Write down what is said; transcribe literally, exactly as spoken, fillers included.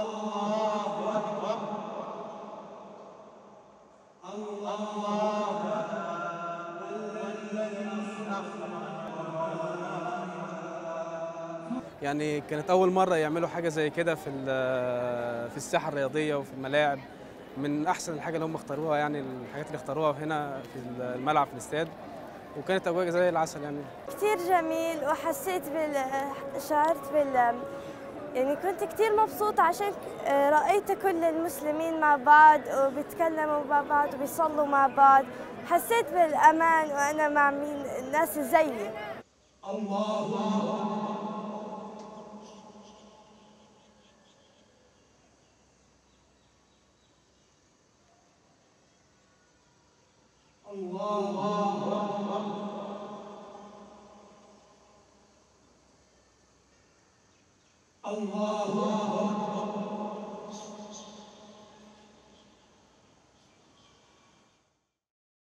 يعني كانت أول مرة يعملوا حاجة زي كده في في الساحة الرياضية وفي الملاعب. من أحسن الحاجة اللي هم اختاروها، يعني الحاجات اللي اختاروها هنا في الملعب في الاستاد، وكانت أجواء زي العسل يعني. كتير جميل، وحسيت بال شعرت بال يعني كنت كتير مبسوطة عشان رأيت كل المسلمين مع بعض وبيتكلموا مع بعض وبيصلوا مع بعض. حسيت بالأمان وأنا مع مين الناس زيي. الله الله الله